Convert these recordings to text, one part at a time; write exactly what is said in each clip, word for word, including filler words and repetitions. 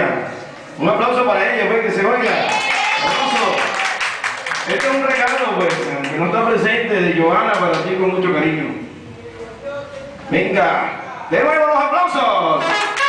ella. Un aplauso para ella, pues, que se oiga. Hermoso. Este es un regalo, pues, que no está presente, de Johanna para ti con mucho cariño. Venga, de nuevo los aplausos.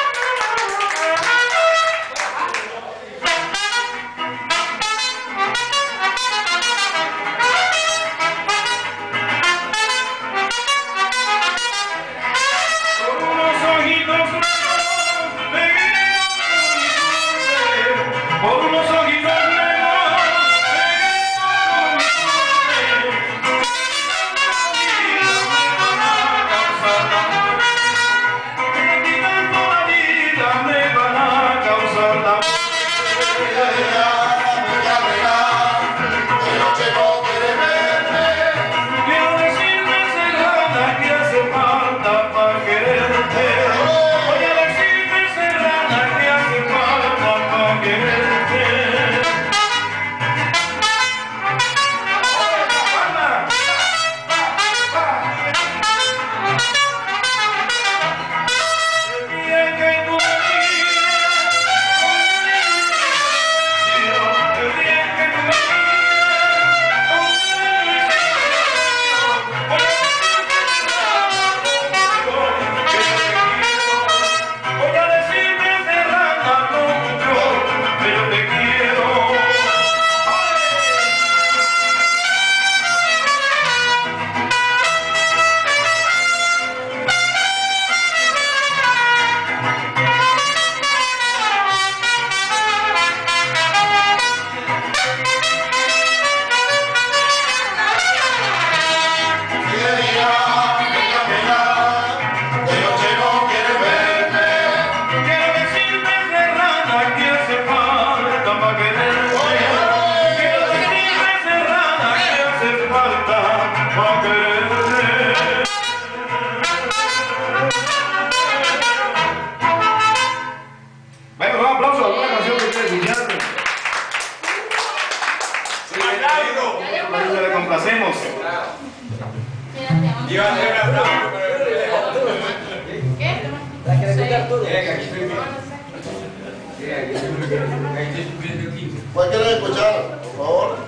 ¿Cuál quieren escuchar, por favor?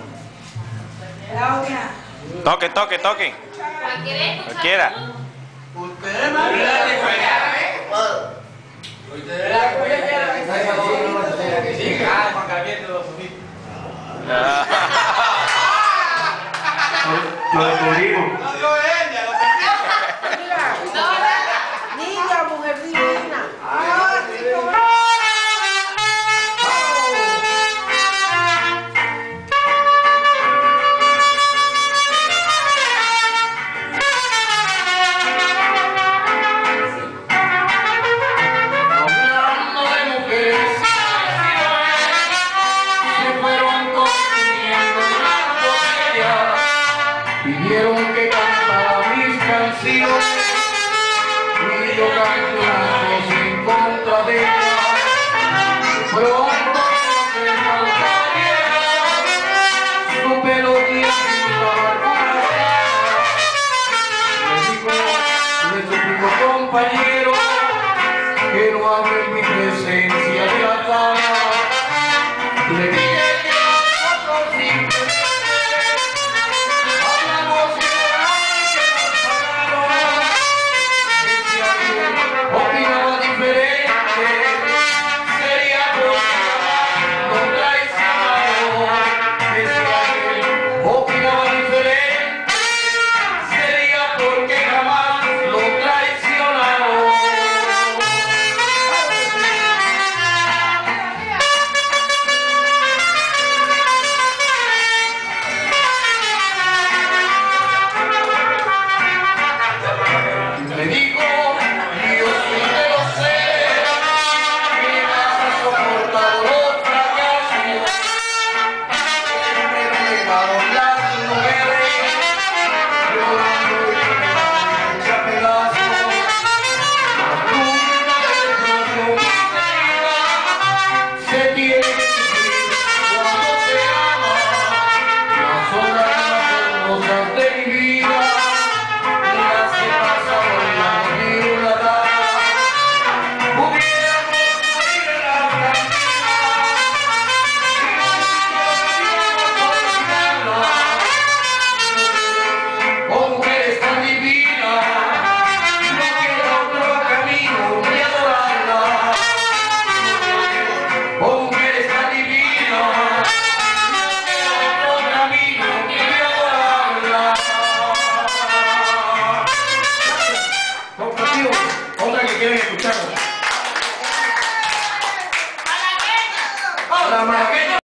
Toque, toque, toque. Cualquiera. Ustedes más. Lo descubrimos. Niña, mujer divina. Ah, sí, como... Pidieron que cantara mis canciones y yo canto en contra de ellas. Pronto se faltaría su melodía y su barbara. Le digo, le suplico, compañero, que no hable en mi presencia de la cama. Le dije que nosotros simplemente opinaba diferente, sería porque no traicionado. Decía que opinaba diferente, sería porque jamás lo traicionado. escuchar. ¡A la malagueña!